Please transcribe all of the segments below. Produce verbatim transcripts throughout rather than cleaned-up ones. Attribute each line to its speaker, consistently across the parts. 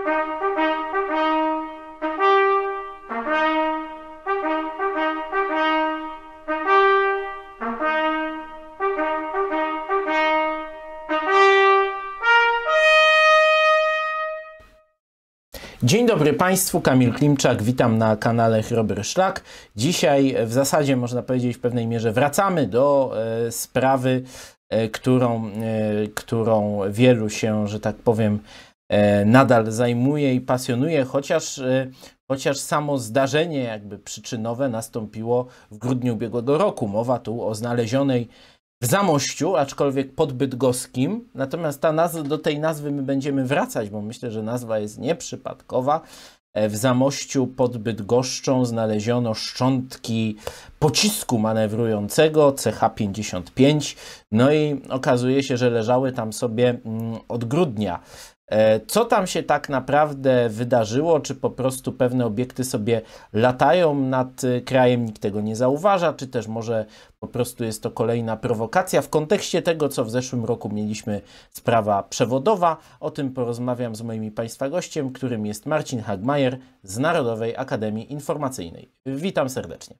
Speaker 1: Dzień dobry Państwu, Kamil Klimczak, witam na kanale Chrobry Szlak. Dzisiaj w zasadzie można powiedzieć w pewnej mierze wracamy do e, sprawy, e, którą, e, którą wielu się, że tak powiem, e, nadal zajmuje i pasjonuje, chociaż, e, chociaż samo zdarzenie jakby przyczynowe nastąpiło w grudniu ubiegłego roku. Mowa tu o znalezionej w Zamościu, aczkolwiek pod Bydgoskiem. Natomiast ta nazwa, do tej nazwy my będziemy wracać, bo myślę, że nazwa jest nieprzypadkowa. W Zamościu pod Bydgoszczą znaleziono szczątki pocisku manewrującego C H pięćdziesiąt pięć. No i okazuje się, że leżały tam sobie od grudnia. Co tam się tak naprawdę wydarzyło? Czy po prostu pewne obiekty sobie latają nad krajem, nikt tego nie zauważa, czy też może po prostu jest to kolejna prowokacja? W kontekście tego, co w zeszłym roku mieliśmy sprawa przewodowa, o tym porozmawiam z moimi Państwa gościem, którym jest Marcin Hagmajer z Narodowej Akademii Informacyjnej. Witam serdecznie.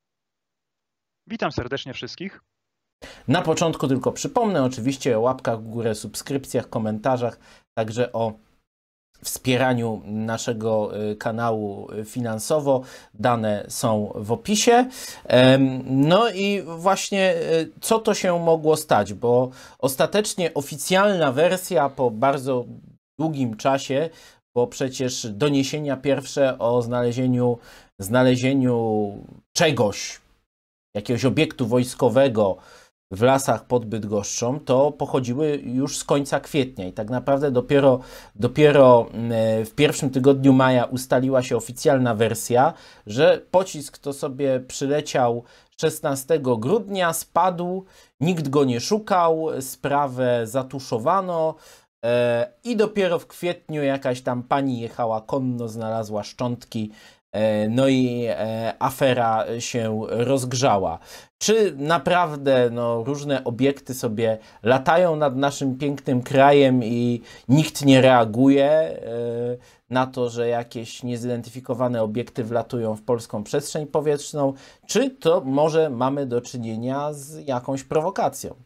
Speaker 2: Witam serdecznie wszystkich.
Speaker 1: Na początku tylko przypomnę oczywiście o łapkach w górę, subskrypcjach, komentarzach, także o wspieraniu naszego kanału finansowo. Dane są w opisie. No i właśnie co to się mogło stać, bo ostatecznie oficjalna wersja po bardzo długim czasie, bo przecież doniesienia pierwsze o znalezieniu, znalezieniu czegoś, jakiegoś obiektu wojskowego w lasach pod Bydgoszczą, to pochodziły już z końca kwietnia i tak naprawdę dopiero, dopiero w pierwszym tygodniu maja ustaliła się oficjalna wersja, że pocisk to sobie przyleciał szesnastego grudnia, spadł, nikt go nie szukał, sprawę zatuszowano e, i dopiero w kwietniu jakaś tam pani jechała konno, znalazła szczątki. No i e, afera się rozgrzała. Czy naprawdę no, różne obiekty sobie latają nad naszym pięknym krajem i nikt nie reaguje e, na to, że jakieś niezidentyfikowane obiekty wlatują w polską przestrzeń powietrzną? Czy to może mamy do czynienia z jakąś prowokacją?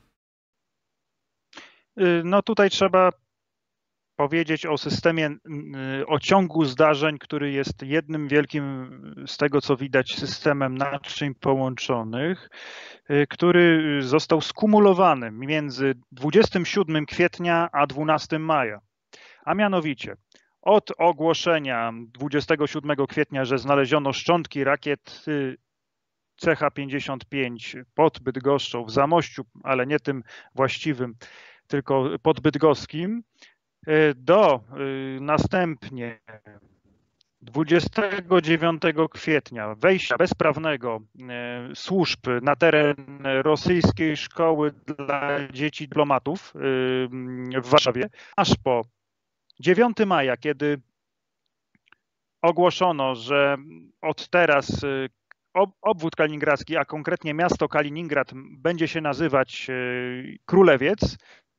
Speaker 2: No tutaj trzeba powiedzieć o systemie, o ciągu zdarzeń, który jest jednym wielkim, z tego co widać, systemem naczyń połączonych, który został skumulowany między dwudziestym siódmym kwietnia a dwunastym maja. A mianowicie od ogłoszenia dwudziestego siódmego kwietnia, że znaleziono szczątki rakiety C H pięćdziesiąt pięć pod Bydgoszczą w Zamościu, ale nie tym właściwym, tylko pod Bydgoskim, do następnie dwudziestego dziewiątego kwietnia wejścia bezprawnego służb na teren rosyjskiej szkoły dla dzieci dyplomatów w Warszawie, aż po dziewiątego maja, kiedy ogłoszono, że od teraz obwód kaliningradzki, a konkretnie miasto Kaliningrad, będzie się nazywać Królewiec.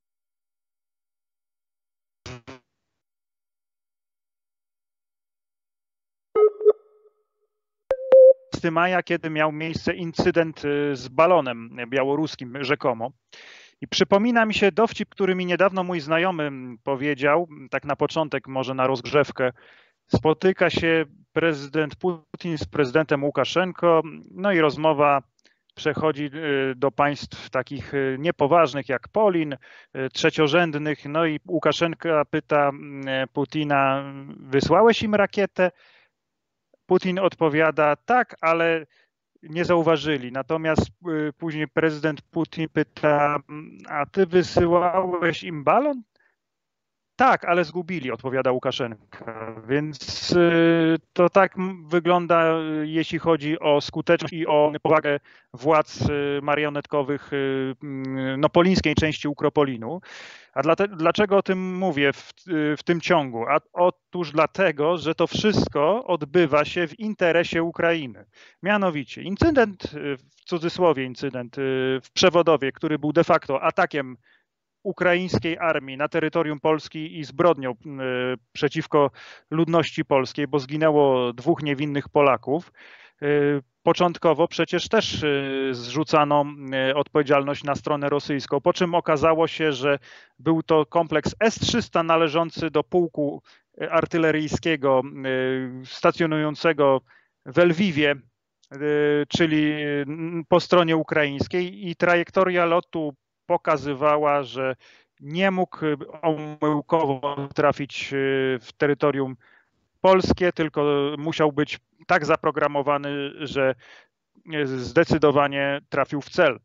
Speaker 2: maja, kiedy miał miejsce incydent z balonem białoruskim rzekomo. I przypomina mi się dowcip, który mi niedawno mój znajomy powiedział, tak na początek, może na rozgrzewkę. Spotyka się prezydent Putin z prezydentem Łukaszenko, no i rozmowa przechodzi do państw takich niepoważnych jak Polin, trzeciorzędnych, no i Łukaszenka pyta Putina: wysłałeś im rakietę? Putin odpowiada: tak, ale nie zauważyli. Natomiast później prezydent Putin pyta: a ty wysyłałeś im balon? Tak, ale zgubili, odpowiada Łukaszenka. Więc to tak wygląda, jeśli chodzi o skuteczność i o powagę władz marionetkowych no, polińskiej części Ukropolinu. A dla te, dlaczego o tym mówię w, w tym ciągu? A otóż dlatego, że to wszystko odbywa się w interesie Ukrainy. Mianowicie incydent, w cudzysłowie incydent w Przewodowie, który był de facto atakiem ukraińskiej armii na terytorium Polski i zbrodnią przeciwko ludności polskiej, bo zginęło dwóch niewinnych Polaków. Początkowo przecież też zrzucano odpowiedzialność na stronę rosyjską, po czym okazało się, że był to kompleks S trzysta należący do pułku artyleryjskiego stacjonującego w Lwiwie, czyli po stronie ukraińskiej, i trajektoria lotu pokazywała, że nie mógł omyłkowo trafić w terytorium polskie, tylko musiał być tak zaprogramowany, że zdecydowanie trafił w cel.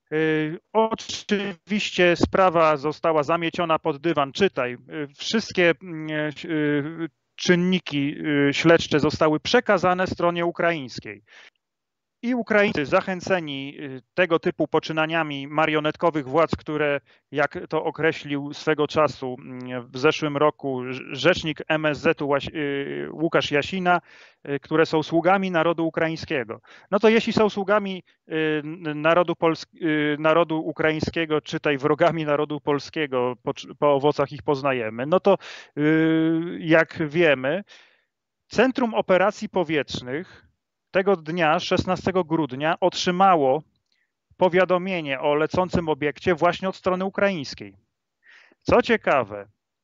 Speaker 2: Oczywiście sprawa została zamieciona pod dywan. Czytaj, wszystkie czynniki śledcze zostały przekazane stronie ukraińskiej. I Ukraińcy, zachęceni tego typu poczynaniami marionetkowych władz, które, jak to określił swego czasu w zeszłym roku rzecznik M S Z-u Łukasz Jasina, które są sługami narodu ukraińskiego. No to jeśli są sługami narodu, narodu ukraińskiego, czytaj wrogami narodu polskiego, po, po owocach ich poznajemy, no to jak wiemy, Centrum Operacji Powietrznych tego dnia, szesnastego grudnia, otrzymało powiadomienie o lecącym obiekcie właśnie od strony ukraińskiej. Co ciekawe,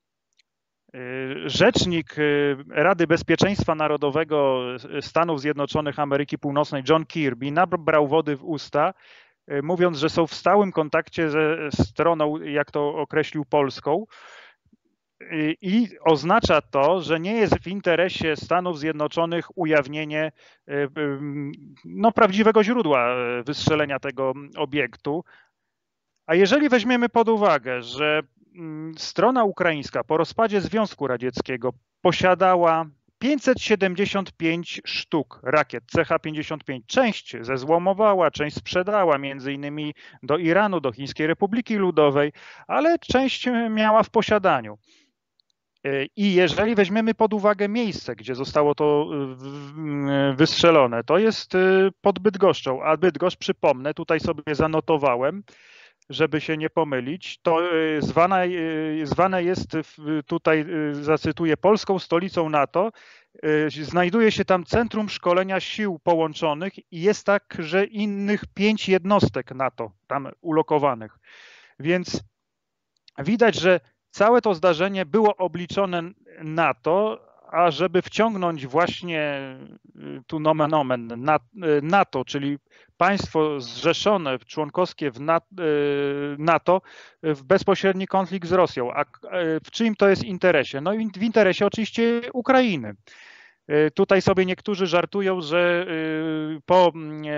Speaker 2: rzecznik Rady Bezpieczeństwa Narodowego Stanów Zjednoczonych Ameryki Północnej John Kirby nabrał wody w usta, mówiąc, że są w stałym kontakcie ze stroną, jak to określił, polską. I oznacza to, że nie jest w interesie Stanów Zjednoczonych ujawnienie no, prawdziwego źródła wystrzelenia tego obiektu. A jeżeli weźmiemy pod uwagę, że strona ukraińska po rozpadzie Związku Radzieckiego posiadała pięćset siedemdziesiąt pięć sztuk rakiet C H pięćdziesiąt pięć. Część zezłomowała, część sprzedała między innymi do Iranu, do Chińskiej Republiki Ludowej, ale część miała w posiadaniu. I jeżeli weźmiemy pod uwagę miejsce, gdzie zostało to wystrzelone, to jest pod Bydgoszczą, a Bydgoszcz, przypomnę, tutaj sobie zanotowałem, żeby się nie pomylić, to zwana, zwane jest, tutaj zacytuję, polską stolicą NATO. Znajduje się tam Centrum Szkolenia Sił Połączonych i jest także innych pięć jednostek NATO tam ulokowanych. Więc widać, że całe to zdarzenie było obliczone na to, ażeby wciągnąć właśnie tu nomen omen NATO, czyli państwo zrzeszone, członkowskie w NATO, w bezpośredni konflikt z Rosją. A w czyim to jest interesie? No i w interesie oczywiście Ukrainy. Tutaj sobie niektórzy żartują, że po,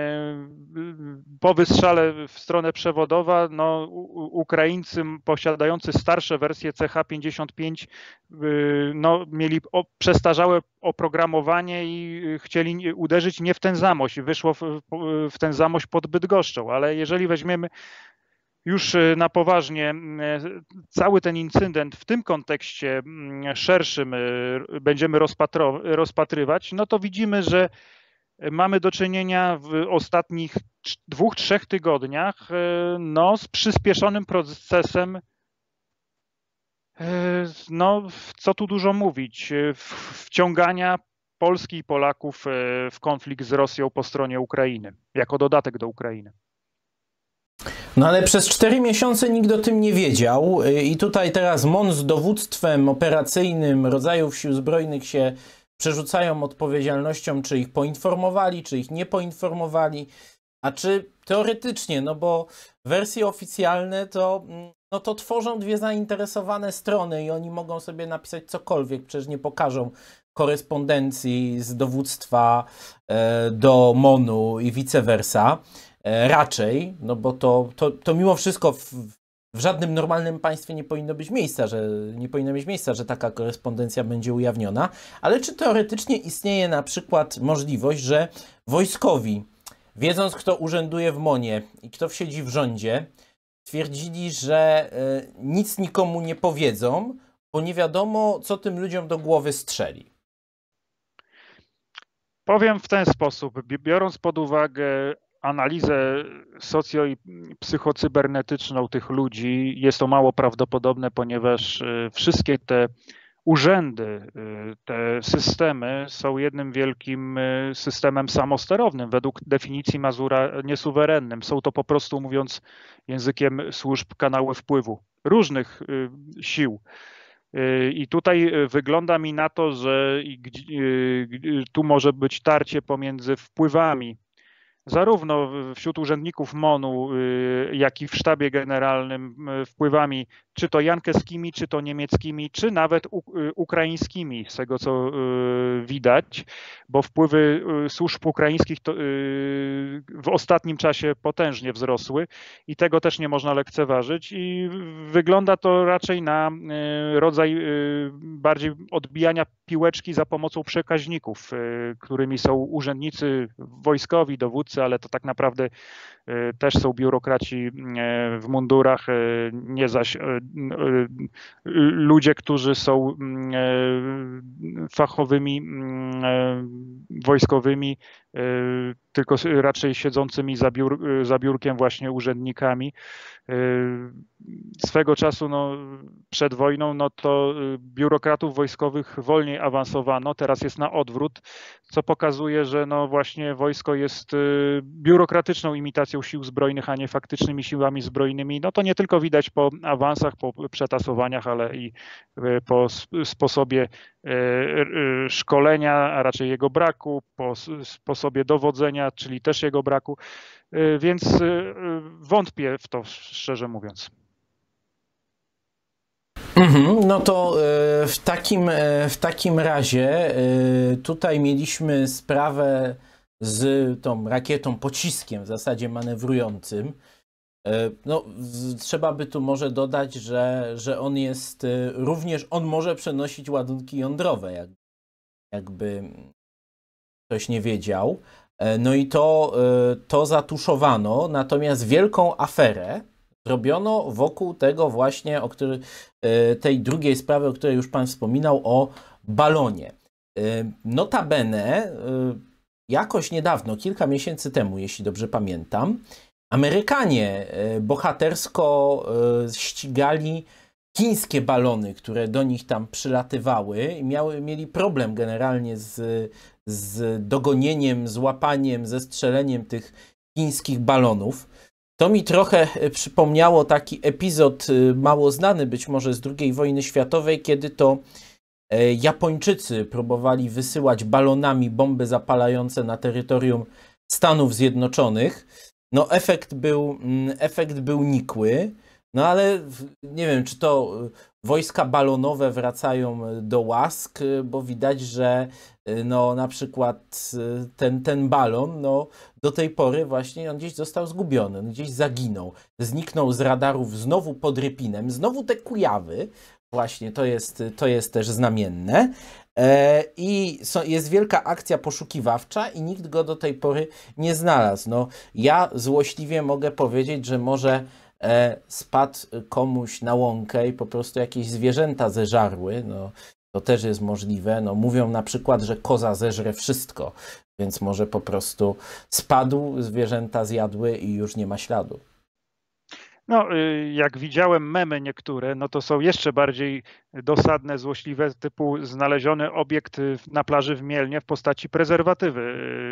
Speaker 2: po wystrzale w stronę przewodowa no, Ukraińcy posiadający starsze wersje C H pięćdziesiąt pięć no, mieli przestarzałe oprogramowanie i chcieli uderzyć nie w ten zamość. Wyszło w, w ten zamość pod Bydgoszczą, ale jeżeli weźmiemy już na poważnie cały ten incydent w tym kontekście szerszym będziemy rozpatrywać, no to widzimy, że mamy do czynienia w ostatnich dwóch, trzech tygodniach no, z przyspieszonym procesem, no co tu dużo mówić, wciągania Polski i Polaków w konflikt z Rosją po stronie Ukrainy, jako dodatek do Ukrainy.
Speaker 1: No ale przez cztery miesiące nikt o tym nie wiedział i tutaj teraz M O N z dowództwem operacyjnym rodzajów sił zbrojnych się przerzucają odpowiedzialnością, czy ich poinformowali, czy ich nie poinformowali, a czy teoretycznie, no bo wersje oficjalne to, no to tworzą dwie zainteresowane strony i oni mogą sobie napisać cokolwiek, przecież nie pokażą korespondencji z dowództwa do M O N u i vice versa. Raczej, no bo to, to, to mimo wszystko w, w żadnym normalnym państwie nie powinno być miejsca, że nie powinno mieć miejsca, że taka korespondencja będzie ujawniona, ale czy teoretycznie istnieje na przykład możliwość, że wojskowi, wiedząc kto urzęduje w M O N ie i kto siedzi w rządzie, twierdzili, że y, nic nikomu nie powiedzą, bo nie wiadomo, co tym ludziom do głowy strzeli?
Speaker 2: Powiem w ten sposób, biorąc pod uwagę analizę socjo- i psychocybernetyczną tych ludzi, jest to mało prawdopodobne, ponieważ wszystkie te urzędy, te systemy są jednym wielkim systemem samosterownym, według definicji Mazura niesuwerennym. Są to po prostu, mówiąc językiem służb, kanały wpływu różnych sił. I tutaj wygląda mi na to, że tu może być tarcie pomiędzy wpływami zarówno wśród urzędników MONU, jak i w sztabie generalnym wpływami, czy to jankeskimi, czy to niemieckimi, czy nawet ukraińskimi, z tego co widać, bo wpływy służb ukraińskich to w ostatnim czasie potężnie wzrosły i tego też nie można lekceważyć i wygląda to raczej na rodzaj bardziej odbijania piłeczki za pomocą przekaźników, którymi są urzędnicy wojskowi, dowódcy, ale to tak naprawdę też są biurokraci w mundurach, nie zaś ludzie, którzy są fachowymi wojskowymi, tylko raczej siedzącymi za, biur, za biurkiem właśnie urzędnikami. Swego czasu, no, przed wojną, no to biurokratów wojskowych wolniej awansowano, teraz jest na odwrót, co pokazuje, że no właśnie wojsko jest biurokratyczną imitacją sił zbrojnych, a nie faktycznymi siłami zbrojnymi. No to nie tylko widać po awansach, po przetasowaniach, ale i po sposobie szkolenia, a raczej jego braku, po sposobie dowodzenia, czyli też jego braku, więc wątpię w to, szczerze mówiąc.
Speaker 1: No to w takim, w takim razie tutaj mieliśmy sprawę z tą rakietą, pociskiem w zasadzie manewrującym. No, trzeba by tu może dodać, że, że on jest również, on może przenosić ładunki jądrowe, jak, jakby ktoś nie wiedział. No i to, to zatuszowano, natomiast wielką aferę zrobiono wokół tego właśnie, o który, tej drugiej sprawy, o której już Pan wspominał, o balonie. Notabene, jakoś niedawno, kilka miesięcy temu, jeśli dobrze pamiętam, Amerykanie bohatersko ścigali chińskie balony, które do nich tam przylatywały i miały, mieli problem generalnie z, z dogonieniem, złapaniem, zestrzeleniem tych chińskich balonów. To mi trochę przypomniało taki epizod mało znany być może z drugiej wojny światowej, kiedy to Japończycy próbowali wysyłać balonami bomby zapalające na terytorium Stanów Zjednoczonych. No efekt był, efekt był nikły, no ale nie wiem, czy to wojska balonowe wracają do łask, bo widać, że no na przykład ten, ten balon, no do tej pory właśnie on gdzieś został zgubiony, on gdzieś zaginął, zniknął z radarów znowu pod Rypinem, znowu te Kujawy, właśnie to jest, to jest też znamienne. I jest wielka akcja poszukiwawcza i nikt go do tej pory nie znalazł. No, ja złośliwie mogę powiedzieć, że może spadł komuś na łąkę i po prostu jakieś zwierzęta zeżarły. No, to też jest możliwe. No, mówią na przykład, że koza zeżre wszystko, więc może po prostu spadł, zwierzęta zjadły i już nie ma śladu.
Speaker 2: No, jak widziałem memy niektóre, no to są jeszcze bardziej dosadne, złośliwe, typu znaleziony obiekt na plaży w Mielnie w postaci prezerwatywy.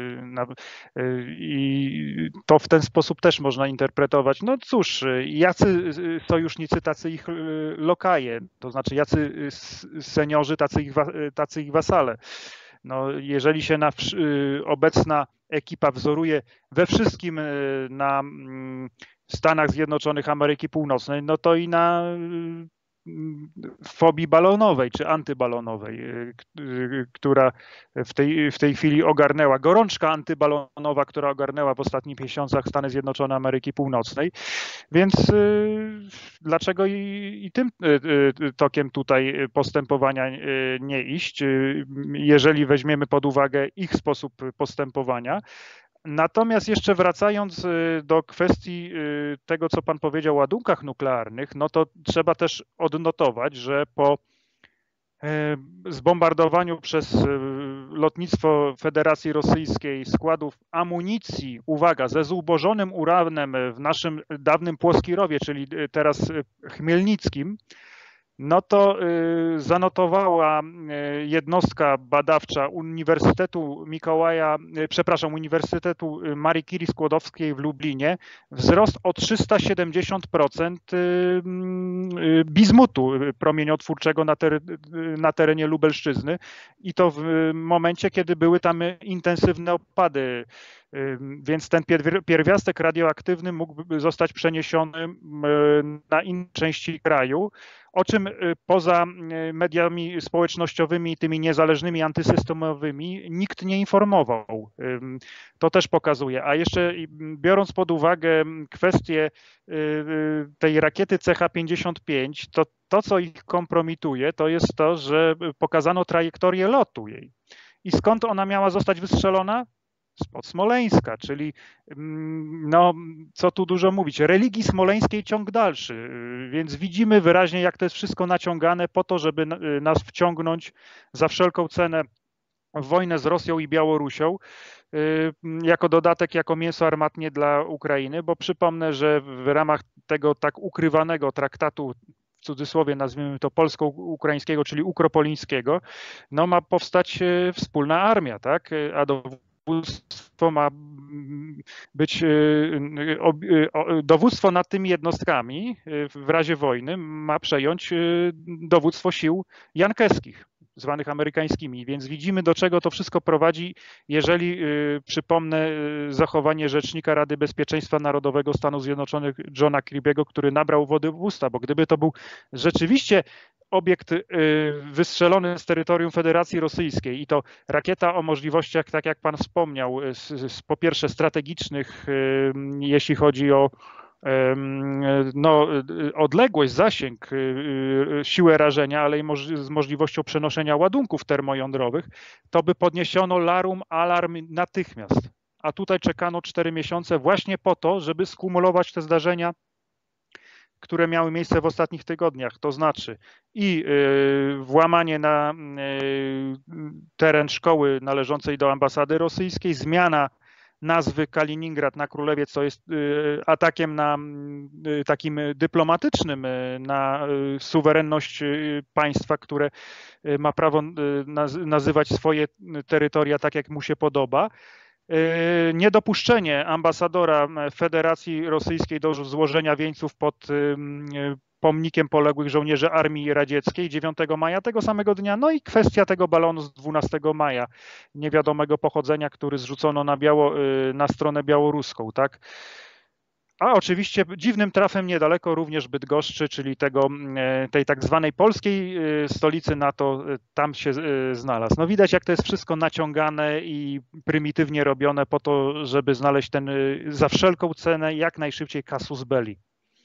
Speaker 2: I to w ten sposób też można interpretować. No cóż, jacy sojusznicy, tacy ich lokaje, to znaczy jacy seniorzy, tacy ich, tacy ich wasale. No, jeżeli się na, obecna ekipa wzoruje we wszystkim na Stanach Zjednoczonych Ameryki Północnej, no to i na fobii balonowej czy antybalonowej, która w tej, w tej chwili ogarnęła, gorączka antybalonowa, która ogarnęła w ostatnich miesiącach Stany Zjednoczone Ameryki Północnej. Więc dlaczego i, i tym tokiem tutaj postępowania nie iść, jeżeli weźmiemy pod uwagę ich sposób postępowania? Natomiast jeszcze wracając do kwestii tego, co Pan powiedział o ładunkach nuklearnych, no to trzeba też odnotować, że po zbombardowaniu przez lotnictwo Federacji Rosyjskiej składów amunicji, uwaga, ze zubożonym uranem w naszym dawnym Płoskirowie, czyli teraz Chmielnickim, no to zanotowała jednostka badawcza Uniwersytetu Mikołaja, przepraszam, Uniwersytetu Marii Curie Skłodowskiej w Lublinie wzrost o trzysta siedemdziesiąt procent bizmutu promieniotwórczego na, ter na terenie Lubelszczyzny i to w momencie, kiedy były tam intensywne opady. Więc ten pierwiastek radioaktywny mógłby zostać przeniesiony na inne części kraju, o czym poza mediami społecznościowymi i tymi niezależnymi antysystemowymi nikt nie informował. To też pokazuje. A jeszcze biorąc pod uwagę kwestię tej rakiety C H pięćdziesiąt pięć, to to, co ich kompromituje, to jest to, że pokazano trajektorię lotu jej. I skąd ona miała zostać wystrzelona? Spod Smoleńska, czyli no, co tu dużo mówić, religii smoleńskiej ciąg dalszy, więc widzimy wyraźnie, jak to jest wszystko naciągane po to, żeby nas wciągnąć za wszelką cenę w wojnę z Rosją i Białorusią, jako dodatek, jako mięso armatnie dla Ukrainy, bo przypomnę, że w ramach tego tak ukrywanego traktatu, w cudzysłowie nazwijmy to polsko-ukraińskiego, czyli ukropolińskiego, no ma powstać wspólna armia, tak, a do dowództwo ma być, dowództwo nad tymi jednostkami w razie wojny ma przejąć dowództwo sił jankeskich, zwanych amerykańskimi, więc widzimy, do czego to wszystko prowadzi, jeżeli, przypomnę, zachowanie rzecznika Rady Bezpieczeństwa Narodowego Stanów Zjednoczonych Johna Kirby'ego, który nabrał wody w usta, bo gdyby to był rzeczywiście obiekt wystrzelony z terytorium Federacji Rosyjskiej i to rakieta o możliwościach, tak jak pan wspomniał, z, z, po pierwsze strategicznych, jeśli chodzi o no, odległość, zasięg, siłę rażenia, ale i moż, z możliwością przenoszenia ładunków termojądrowych, to by podniesiono larum, alarm natychmiast. A tutaj czekano cztery miesiące właśnie po to, żeby skumulować te zdarzenia, które miały miejsce w ostatnich tygodniach, to znaczy i włamanie na teren szkoły należącej do ambasady rosyjskiej, zmiana nazwy Kaliningrad na Królewiec, co jest atakiem na takim dyplomatycznym na suwerenność państwa, które ma prawo nazywać swoje terytoria tak, jak mu się podoba. Niedopuszczenie ambasadora Federacji Rosyjskiej do złożenia wieńców pod pomnikiem poległych żołnierzy Armii Radzieckiej dziewiątego maja tego samego dnia, no i kwestia tego balonu z dwunastego maja niewiadomego pochodzenia, który zrzucono na, biało, na stronę białoruską, tak? A oczywiście dziwnym trafem niedaleko również Bydgoszczy, czyli tego, tej tak zwanej polskiej stolicy NATO, tam się znalazł. No widać, jak to jest wszystko naciągane i prymitywnie robione po to, żeby znaleźć ten za wszelką cenę jak najszybciej casus belli.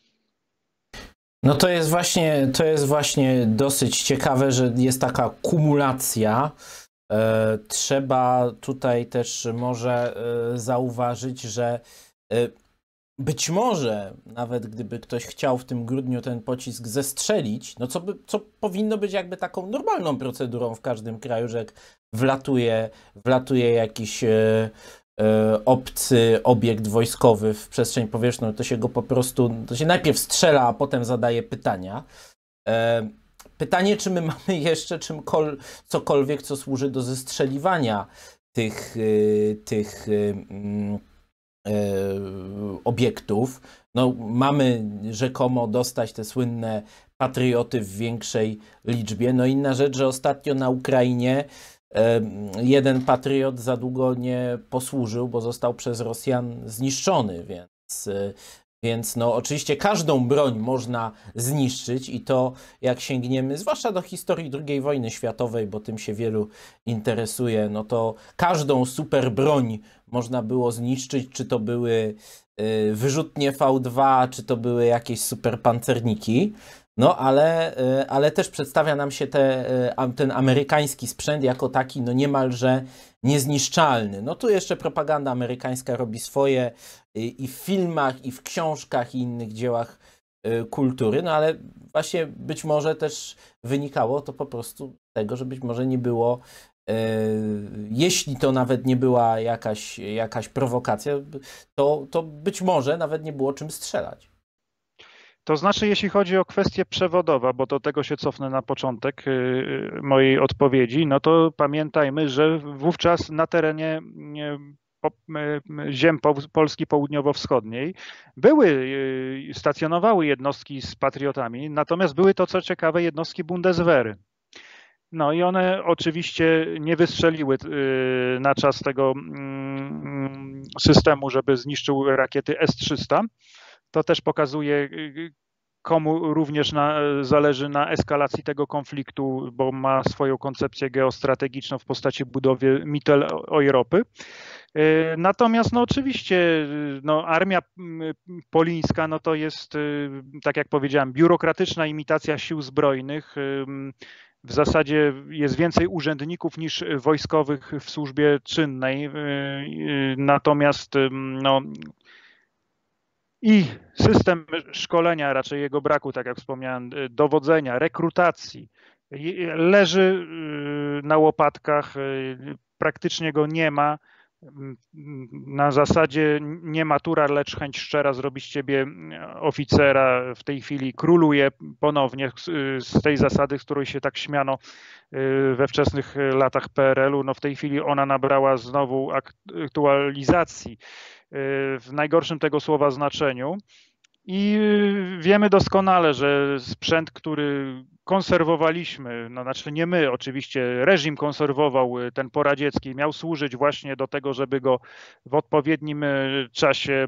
Speaker 1: No to jest właśnie, to jest właśnie dosyć ciekawe, że jest taka kumulacja. E, trzeba tutaj też może e, zauważyć, że e, być może, nawet gdyby ktoś chciał w tym grudniu ten pocisk zestrzelić, no co, by, co powinno być jakby taką normalną procedurą w każdym kraju, że jak wlatuje, wlatuje jakiś e, e, obcy obiekt wojskowy w przestrzeń powietrzną, to się go po prostu, to się najpierw strzela, a potem zadaje pytania. E, pytanie, czy my mamy jeszcze czymkol, cokolwiek, co służy do zestrzeliwania tych, e, tych e, obiektów. No, mamy rzekomo dostać te słynne patrioty w większej liczbie. No inna rzecz, że ostatnio na Ukrainie jeden patriot za długo nie posłużył, bo został przez Rosjan zniszczony, więc, więc no oczywiście każdą broń można zniszczyć i to jak sięgniemy, zwłaszcza do historii drugiej wojny światowej, bo tym się wielu interesuje, no to każdą super broń można było zniszczyć, czy to były wyrzutnie V dwa, czy to były jakieś super pancerniki. No ale, ale też przedstawia nam się te, ten amerykański sprzęt jako taki no niemalże niezniszczalny. No tu jeszcze propaganda amerykańska robi swoje i w filmach, i w książkach, i innych dziełach kultury, no ale właśnie być może też wynikało to po prostu z tego, że być może nie było jeśli to nawet nie była jakaś, jakaś prowokacja, to, to być może nawet nie było czym strzelać.
Speaker 2: To znaczy, jeśli chodzi o kwestię przewodowa, bo do tego się cofnę na początek mojej odpowiedzi, no to pamiętajmy, że wówczas na terenie ziem Polski południowo-wschodniej były, stacjonowały jednostki z patriotami, natomiast były to, co ciekawe, jednostki Bundeswehry. No i one oczywiście nie wystrzeliły na czas tego systemu, żeby zniszczył rakiety S trzysta. To też pokazuje, komu również na, zależy na eskalacji tego konfliktu, bo ma swoją koncepcję geostrategiczną w postaci budowy Mitteleuropy. Natomiast no oczywiście no, armia polińska no to jest, tak jak powiedziałem, biurokratyczna imitacja sił zbrojnych. W zasadzie jest więcej urzędników niż wojskowych w służbie czynnej. Natomiast no, i system szkolenia, raczej jego braku, tak jak wspomniałem, dowodzenia, rekrutacji leży na łopatkach, praktycznie go nie ma. Na zasadzie nie matura, lecz chęć szczera zrobić z ciebie oficera w tej chwili króluje ponownie z tej zasady, z której się tak śmiano we wczesnych latach P R L u. No w tej chwili ona nabrała znowu aktualizacji w najgorszym tego słowa znaczeniu. I wiemy doskonale, że sprzęt, który konserwowaliśmy, no znaczy nie my, oczywiście reżim konserwował ten poradziecki, miał służyć właśnie do tego, żeby go w odpowiednim czasie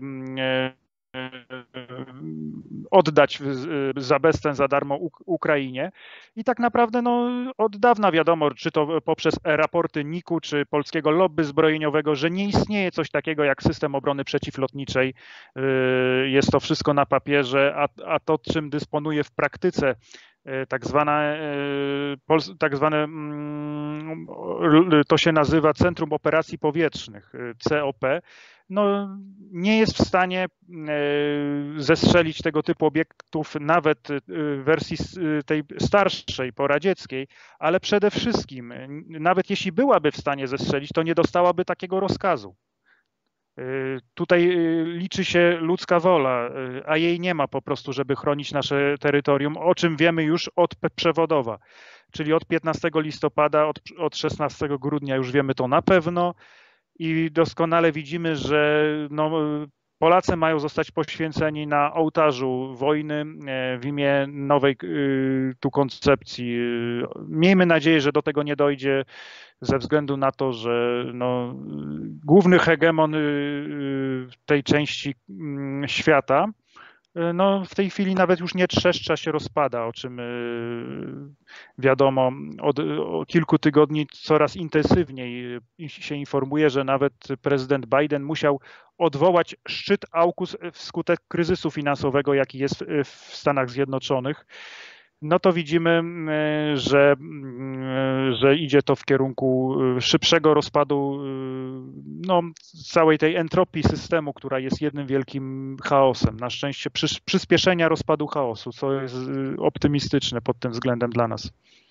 Speaker 2: oddać za bezcen, za darmo Ukrainie. I tak naprawdę no, od dawna wiadomo, czy to poprzez raporty N I K u, czy polskiego lobby zbrojeniowego, że nie istnieje coś takiego jak system obrony przeciwlotniczej. Jest to wszystko na papierze, a, a to, czym dysponuje w praktyce tak zwane, tak zwane, to się nazywa Centrum Operacji Powietrznych, C O P, no, nie jest w stanie zestrzelić tego typu obiektów nawet w wersji tej starszej, poradzieckiej, ale przede wszystkim, nawet jeśli byłaby w stanie zestrzelić, to nie dostałaby takiego rozkazu. Tutaj liczy się ludzka wola, a jej nie ma po prostu, żeby chronić nasze terytorium, o czym wiemy już od przewodowa, czyli od piętnastego listopada, od, od szesnastego grudnia już wiemy to na pewno i doskonale widzimy, że no, Polacy mają zostać poświęceni na ołtarzu wojny w imię nowej tu koncepcji. Miejmy nadzieję, że do tego nie dojdzie ze względu na to, że no, główny hegemon tej części świata no, w tej chwili nawet już nie trzeszcza, się rozpada, o czym wiadomo od, od kilku tygodni coraz intensywniej się informuje, że nawet prezydent Biden musiał odwołać szczyt AUKUS wskutek kryzysu finansowego, jaki jest w Stanach Zjednoczonych. No to widzimy, że, że idzie to w kierunku szybszego rozpadu no, całej tej entropii systemu, która jest jednym wielkim chaosem. Na szczęście przyspieszenia rozpadu chaosu, co jest optymistyczne pod tym względem dla nas.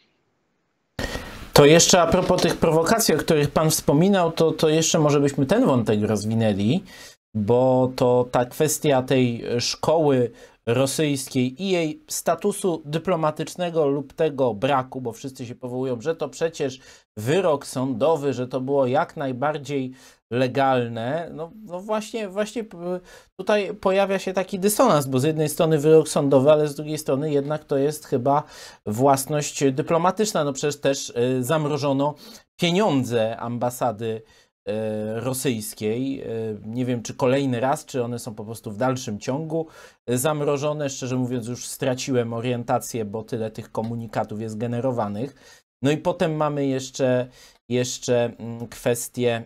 Speaker 1: To jeszcze a propos tych prowokacji, o których Pan wspominał, to, to jeszcze może byśmy ten wątek rozwinęli, bo to ta kwestia tej szkoły rosyjskiej i jej statusu dyplomatycznego lub tego braku, bo wszyscy się powołują, że to przecież wyrok sądowy, że to było jak najbardziej legalne. No, no właśnie, właśnie tutaj pojawia się taki dysonans, bo z jednej strony wyrok sądowy, ale z drugiej strony jednak to jest chyba własność dyplomatyczna. No przecież też zamrożono pieniądze ambasady rosyjskiej. Nie wiem, czy kolejny raz, czy one są po prostu w dalszym ciągu zamrożone. Szczerze mówiąc, już straciłem orientację, bo tyle tych komunikatów jest generowanych. No i potem mamy jeszcze, jeszcze kwestię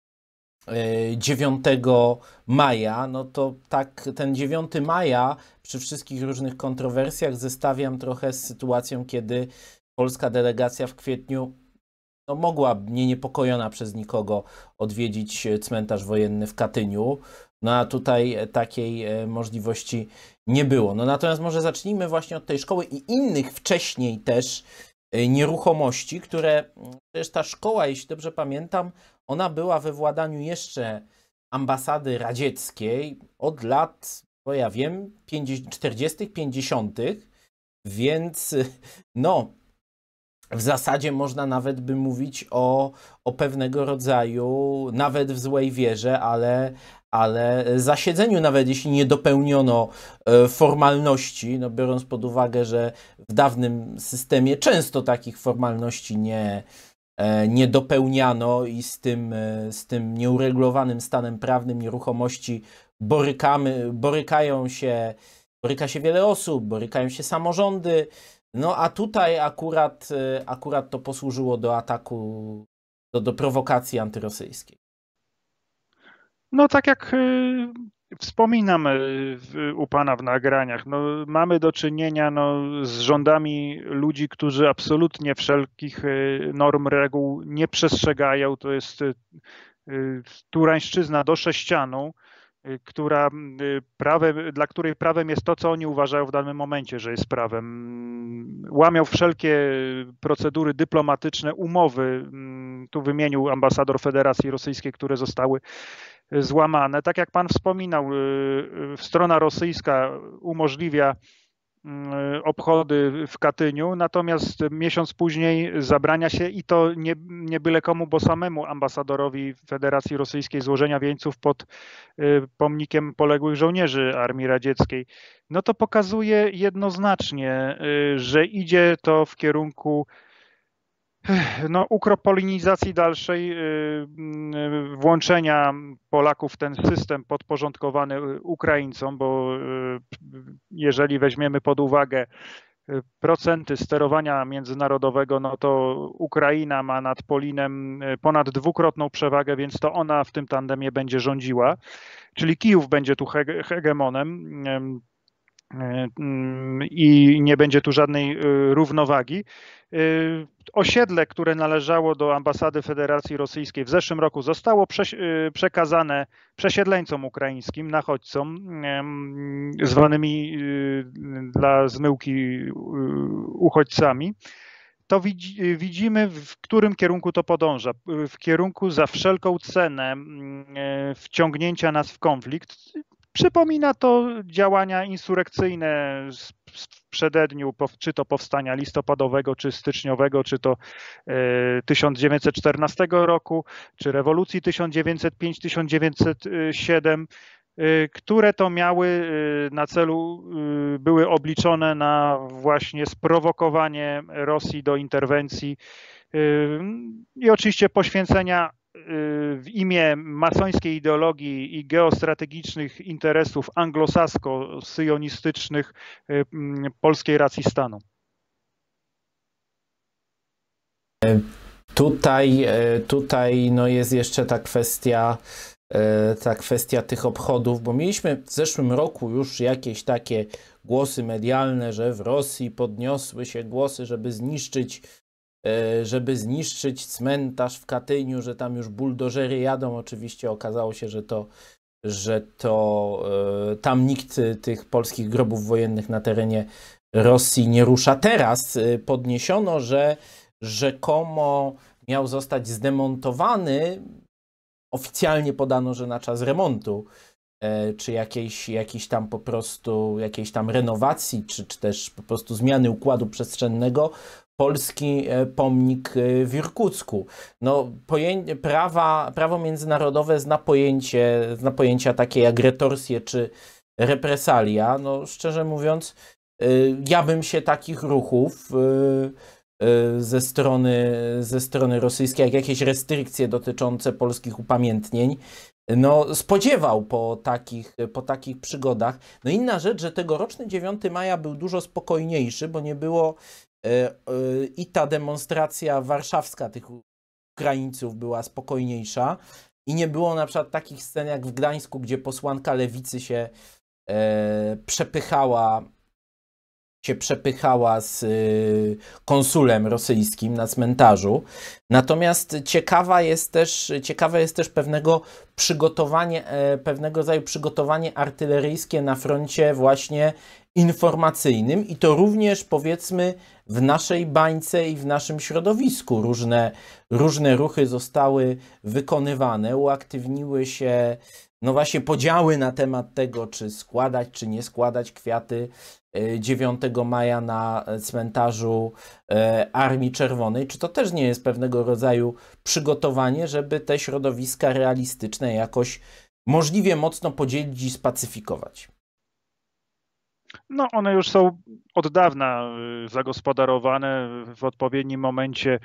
Speaker 1: dziewiątego maja. No to tak, ten dziewiąty maja przy wszystkich różnych kontrowersjach zestawiam trochę z sytuacją, kiedy polska delegacja w kwietniu no, mogła nie niepokojona przez nikogo odwiedzić cmentarz wojenny w Katyniu. No a tutaj takiej możliwości nie było. No natomiast może zacznijmy właśnie od tej szkoły i innych wcześniej też nieruchomości, które, przecież ta szkoła, jeśli dobrze pamiętam, ona była we władaniu jeszcze ambasady radzieckiej od lat, bo ja wiem, czterdziestych, pięćdziesiątych, więc no, w zasadzie można nawet by mówić o, o pewnego rodzaju, nawet w złej wierze, ale, ale zasiedzeniu, nawet jeśli nie dopełniono formalności, no biorąc pod uwagę, że w dawnym systemie często takich formalności nie, nie dopełniano i z tym, z tym nieuregulowanym stanem prawnym nieruchomości borykamy, borykają się, boryka się wiele osób, borykają się samorządy. No a tutaj akurat, akurat to posłużyło do ataku, do, do prowokacji antyrosyjskiej.
Speaker 2: No tak jak y, wspominam y, w, u Pana w nagraniach, no, mamy do czynienia no, z rządami ludzi, którzy absolutnie wszelkich y, norm, reguł nie przestrzegają. To jest y, y, turańszczyzna do sześcianu, która prawem, dla której prawem jest to, co oni uważają w danym momencie, że jest prawem. Łamią wszelkie procedury dyplomatyczne, umowy. Tu wymienił ambasador Federacji Rosyjskiej, które zostały złamane. Tak jak pan wspominał, strona rosyjska umożliwia obchody w Katyniu, natomiast miesiąc później zabrania się i to nie, nie byle komu, bo samemu ambasadorowi Federacji Rosyjskiej złożenia wieńców pod pomnikiem poległych żołnierzy Armii Radzieckiej. No to pokazuje jednoznacznie, że idzie to w kierunku no, ukropolinizacji dalszej, włączenia Polaków w ten system podporządkowany Ukraińcom, bo jeżeli weźmiemy pod uwagę procenty sterowania międzynarodowego, no to Ukraina ma nad Polinem ponad dwukrotną przewagę, więc to ona w tym tandemie będzie rządziła, czyli Kijów będzie tu hegemonem i nie będzie tu żadnej równowagi. Osiedle, które należało do ambasady Federacji Rosyjskiej w zeszłym roku, zostało przekazane przesiedleńcom ukraińskim, nachodźcom, zwanymi dla zmyłki uchodźcami. To widzimy, w którym kierunku to podąża. W kierunku za wszelką cenę wciągnięcia nas w konflikt. Przypomina to działania insurekcyjne w przededniu, czy to powstania listopadowego, czy styczniowego, czy to tysiąc dziewięćset czternastego roku, czy rewolucji tysiąc dziewięćset piątego do tysiąc dziewięćset siódmego, które to miały na celu, były obliczone na właśnie sprowokowanie Rosji do interwencji i oczywiście poświęcenia w imię masońskiej ideologii i geostrategicznych interesów anglosasko-syjonistycznych polskiej racji stanu.
Speaker 1: Tutaj, tutaj no jest jeszcze ta kwestia, ta kwestia tych obchodów, bo mieliśmy w zeszłym roku już jakieś takie głosy medialne, że w Rosji podniosły się głosy, żeby zniszczyć żeby zniszczyć cmentarz w Katyniu, że tam już buldożery jadą. Oczywiście okazało się, że to, że to tam nikt tych polskich grobów wojennych na terenie Rosji nie rusza. Teraz podniesiono, że rzekomo miał zostać zdemontowany. Oficjalnie podano, że na czas remontu, czy jakiejś, jakiejś tam po prostu jakiejś tam renowacji, czy, czy też po prostu zmiany układu przestrzennego, polski pomnik w Irkucku. No, pojęcie, prawa, prawo międzynarodowe zna pojęcie, zna pojęcia takie jak retorsje czy represalia. No, szczerze mówiąc, ja bym się takich ruchów ze strony, ze strony rosyjskiej, jak jakieś restrykcje dotyczące polskich upamiętnień, no, spodziewał po takich, po takich przygodach. No inna rzecz, że tegoroczny dziewiątego maja był dużo spokojniejszy, bo nie było i ta demonstracja warszawska tych Ukraińców była spokojniejsza i nie było na przykład takich scen jak w Gdańsku, gdzie posłanka lewicy się e, przepychała się przepychała z konsulem rosyjskim na cmentarzu. Natomiast ciekawa jest też, ciekawe jest też pewnego przygotowanie, pewnego rodzaju przygotowanie artyleryjskie na froncie właśnie informacyjnym i to również, powiedzmy, w naszej bańce i w naszym środowisku. Różne, różne ruchy zostały wykonywane, uaktywniły się no właśnie podziały na temat tego, czy składać, czy nie składać kwiaty dziewiątego maja na cmentarzu Armii Czerwonej. Czy to też nie jest pewnego rodzaju przygotowanie, żeby te środowiska realistyczne jakoś możliwie mocno podzielić i spacyfikować?
Speaker 2: No, one już są od dawna zagospodarowane w odpowiednim momencie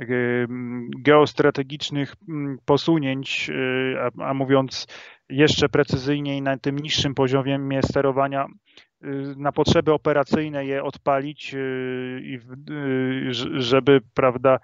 Speaker 2: geostrategicznych posunięć, a, a mówiąc jeszcze precyzyjniej, na tym niższym poziomie sterowania, na potrzeby operacyjne je odpalić i żeby, prawda,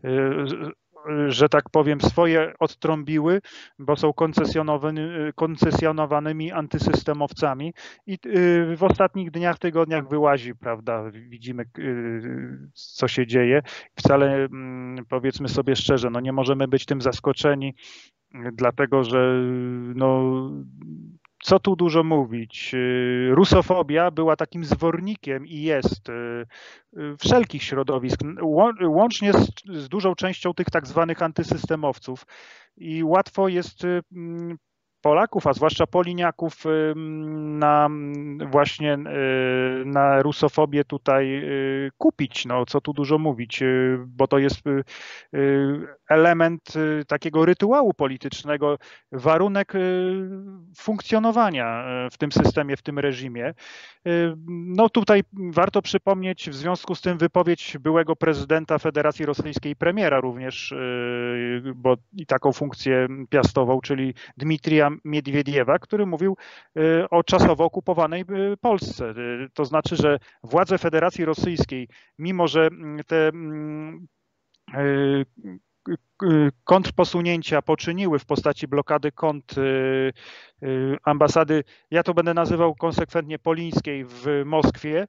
Speaker 2: że tak powiem, swoje odtrąbiły, bo są koncesjonowanymi antysystemowcami i w ostatnich dniach, tygodniach wyłazi, prawda, widzimy, co się dzieje. Wcale, powiedzmy sobie szczerze, no nie możemy być tym zaskoczeni, dlatego że no, co tu dużo mówić, rusofobia była takim zwornikiem i jest wszelkich środowisk, łącznie z, z dużą częścią tych tak zwanych antysystemowców. I łatwo jest Polaków, a zwłaszcza Poliniaków, na właśnie na rusofobię tutaj kupić, no co tu dużo mówić, bo to jest element takiego rytuału politycznego, warunek funkcjonowania w tym systemie, w tym reżimie. No tutaj warto przypomnieć w związku z tym wypowiedź byłego prezydenta Federacji Rosyjskiej, premiera również, bo i taką funkcję piastował, czyli Dmitrija Miedwiediewa, który mówił o czasowo okupowanej Polsce. To znaczy, że władze Federacji Rosyjskiej, mimo że te kontrposunięcia poczyniły w postaci blokady kont ambasady, ja to będę nazywał konsekwentnie polińskiej, w Moskwie,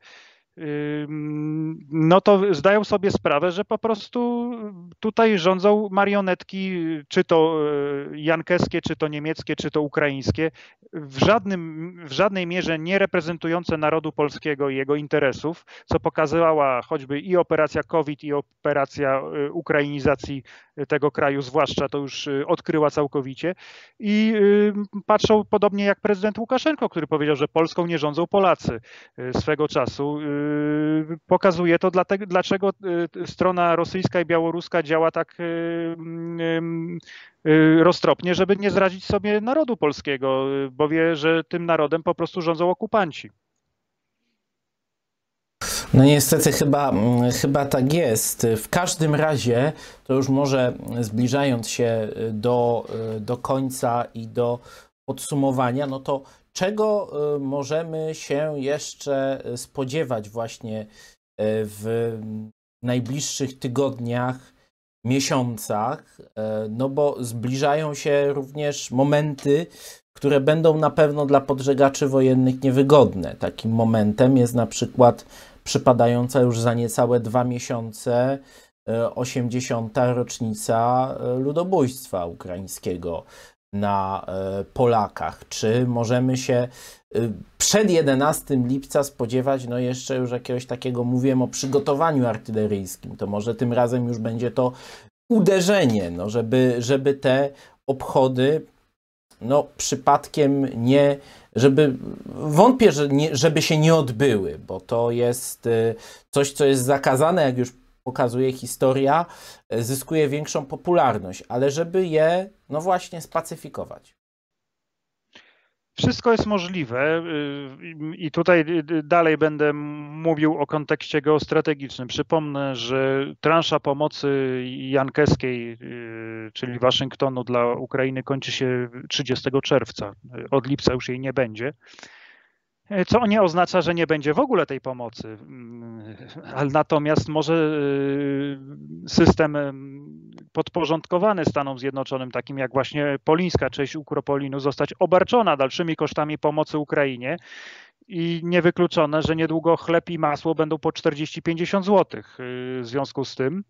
Speaker 2: no to zdają sobie sprawę, że po prostu tutaj rządzą marionetki, czy to jankeskie, czy to niemieckie, czy to ukraińskie, w, żadnym, w żadnej mierze nie reprezentujące narodu polskiego i jego interesów, co pokazywała choćby i operacja COVID, i operacja ukrainizacji tego kraju, zwłaszcza to już odkryła całkowicie. I patrzą podobnie jak prezydent Łukaszenko, który powiedział, że Polską nie rządzą Polacy swego czasu. Pokazuje to, dlaczego strona rosyjska i białoruska działa tak roztropnie, żeby nie zrazić sobie narodu polskiego, bo wie, że tym narodem po prostu rządzą okupanci.
Speaker 1: No niestety chyba, chyba tak jest. W każdym razie, to już może zbliżając się do, do końca i do podsumowania, no to czego możemy się jeszcze spodziewać właśnie w najbliższych tygodniach, miesiącach, no bo zbliżają się również momenty, które będą na pewno dla podżegaczy wojennych niewygodne. Takim momentem jest na przykład przypadająca już za niecałe dwa miesiące osiemdziesiąta rocznica ludobójstwa ukraińskiego na Polakach. Czy możemy się przed jedenastego lipca spodziewać no jeszcze już jakiegoś takiego, mówiłem o przygotowaniu artyleryjskim, to może tym razem już będzie to uderzenie, no żeby, żeby te obchody no przypadkiem nie, żeby, wątpię, że nie, żeby się nie odbyły, bo to jest coś, co jest zakazane, jak już pokazuje historia, zyskuje większą popularność, ale żeby je, no właśnie, spacyfikować.
Speaker 2: Wszystko jest możliwe i tutaj dalej będę mówił o kontekście geostrategicznym. Przypomnę, że transza pomocy jankeskiej, czyli Waszyngtonu dla Ukrainy, kończy się trzydziestego czerwca. Od lipca już jej nie będzie. Co nie oznacza, że nie będzie w ogóle tej pomocy. Ale natomiast może system podporządkowany Stanom Zjednoczonym, takim jak właśnie polińska część Ukropolinu, zostać obarczona dalszymi kosztami pomocy Ukrainie i niewykluczone, że niedługo chleb i masło będą po czterdzieści pięćdziesiąt złotych w związku z tym.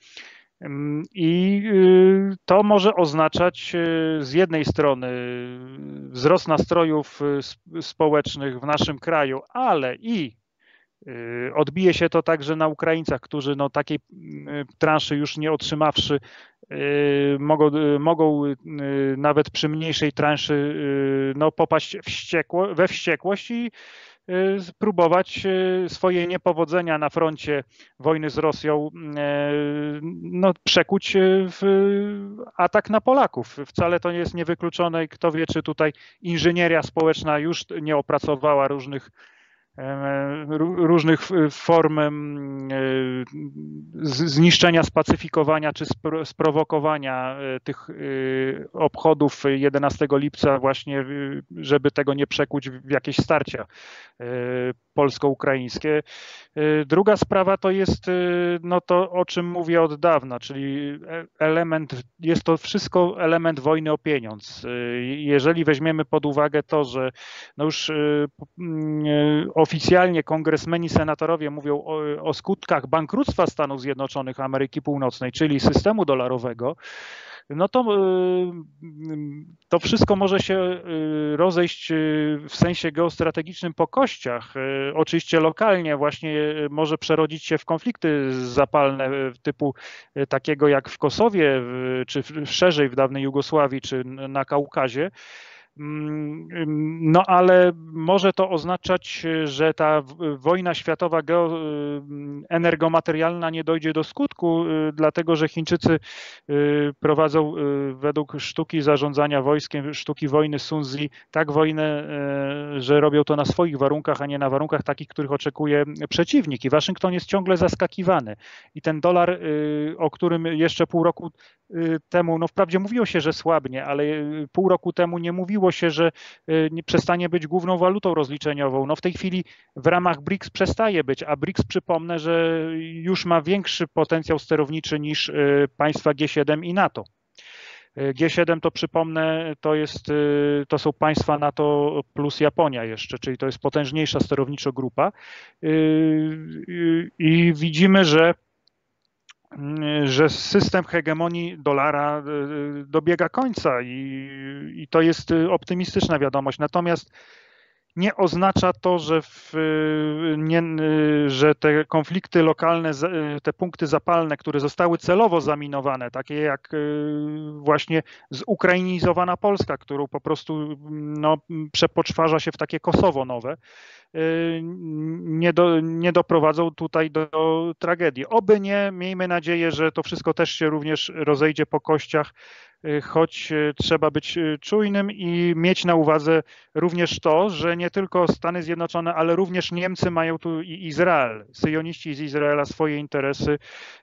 Speaker 2: I to może oznaczać z jednej strony wzrost nastrojów społecznych w naszym kraju, ale i Odbije się to także na Ukraińcach, którzy no, takiej transzy już nie otrzymawszy, mogą, mogą nawet przy mniejszej transzy no, popaść wściekło, we wściekłość i spróbować swoje niepowodzenia na froncie wojny z Rosją no, przekuć w atak na Polaków. Wcale to nie jest niewykluczone i kto wie, czy tutaj inżynieria społeczna już nie opracowała różnych różnych form zniszczenia, spacyfikowania czy sprowokowania tych obchodów jedenastego lipca właśnie, żeby tego nie przekuć w jakieś starcia polsko-ukraińskie. Druga sprawa to jest no to, o czym mówię od dawna, czyli element, jest to wszystko element wojny o pieniądz. Jeżeli weźmiemy pod uwagę to, że no już oficjalnie kongresmeni, senatorowie mówią o, o skutkach bankructwa Stanów Zjednoczonych Ameryki Północnej, czyli systemu dolarowego, no to to wszystko może się rozejść w sensie geostrategicznym po kościach. Oczywiście lokalnie właśnie może przerodzić się w konflikty zapalne typu takiego jak w Kosowie, czy szerzej w dawnej Jugosławii, czy na Kaukazie. No ale może to oznaczać, że ta wojna światowa energomaterialna nie dojdzie do skutku, dlatego że Chińczycy prowadzą według sztuki zarządzania wojskiem, sztuki wojny Sun Tzu, tak wojnę, że robią to na swoich warunkach, a nie na warunkach takich, których oczekuje przeciwnik. I Waszyngton jest ciągle zaskakiwany. I ten dolar, o którym jeszcze pół roku temu, no wprawdzie mówiło się, że słabnie, ale pół roku temu nie mówiło się, że nie przestanie być główną walutą rozliczeniową. No w tej chwili w ramach briks przestaje być, a briks, przypomnę, że już ma większy potencjał sterowniczy niż państwa G siedem i NATO. G siedem to przypomnę, to, jest, to są państwa NATO plus Japonia jeszcze, czyli to jest potężniejsza sterowniczo grupa. I widzimy, że że system hegemonii dolara dobiega końca i, i to jest optymistyczna wiadomość. Natomiast nie oznacza to, że, w, nie, że te konflikty lokalne, te punkty zapalne, które zostały celowo zaminowane, takie jak właśnie zukrainizowana Polska, którą po prostu no, przepoczwarza się w takie Kosowo nowe, nie, do, nie doprowadzą tutaj do, do tragedii. Oby nie, miejmy nadzieję, że to wszystko też się również rozejdzie po kościach, choć trzeba być czujnym i mieć na uwadze również to, że nie tylko Stany Zjednoczone, ale również Niemcy mają tu i Izrael, syjoniści z Izraela swoje interesy,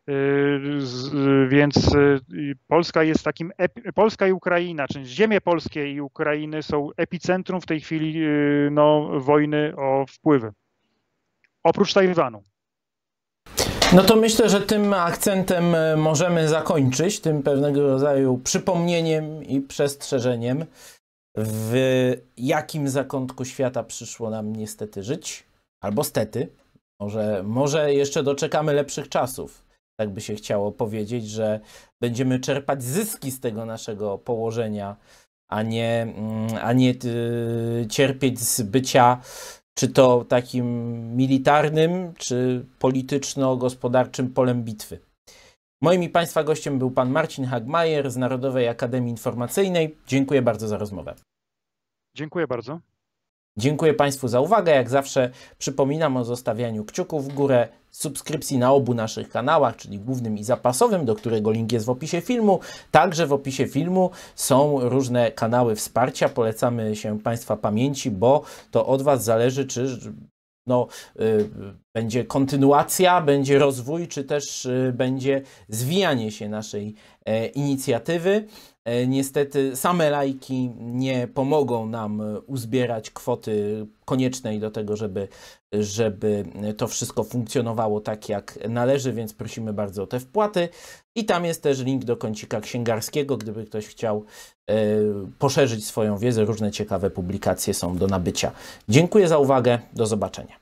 Speaker 2: więc Polska jest takim, Polska i Ukraina, czyli ziemie polskie i Ukrainy są epicentrum w tej chwili no, wojny o wpływy. Oprócz Tajwanu.
Speaker 1: No to myślę, że tym akcentem możemy zakończyć, tym pewnego rodzaju przypomnieniem i przestrzeżeniem, w jakim zakątku świata przyszło nam niestety żyć, albo stety. Może, może jeszcze doczekamy lepszych czasów, tak by się chciało powiedzieć, że będziemy czerpać zyski z tego naszego położenia, a nie, a nie cierpieć z bycia czy to takim militarnym, czy polityczno-gospodarczym polem bitwy. Moim i Państwa gościem był pan Marcin Hagmajer z Narodowej Akademii Informacyjnej. Dziękuję bardzo za rozmowę.
Speaker 2: Dziękuję bardzo.
Speaker 1: Dziękuję Państwu za uwagę. Jak zawsze przypominam o zostawianiu kciuków w górę, subskrypcji na obu naszych kanałach, czyli głównym i zapasowym, do którego link jest w opisie filmu. Także w opisie filmu są różne kanały wsparcia. Polecamy się Państwa pamięci, bo to od Was zależy, czy no, y, będzie kontynuacja, będzie rozwój, czy też y, będzie zwijanie się naszej e, inicjatywy. E, niestety same lajki nie pomogą nam uzbierać kwoty koniecznej do tego, żeby, żeby to wszystko funkcjonowało tak, jak należy, więc prosimy bardzo o te wpłaty. I tam jest też link do kącika księgarskiego, gdyby ktoś chciał e, poszerzyć swoją wiedzę. Różne ciekawe publikacje są do nabycia. Dziękuję za uwagę. Do zobaczenia.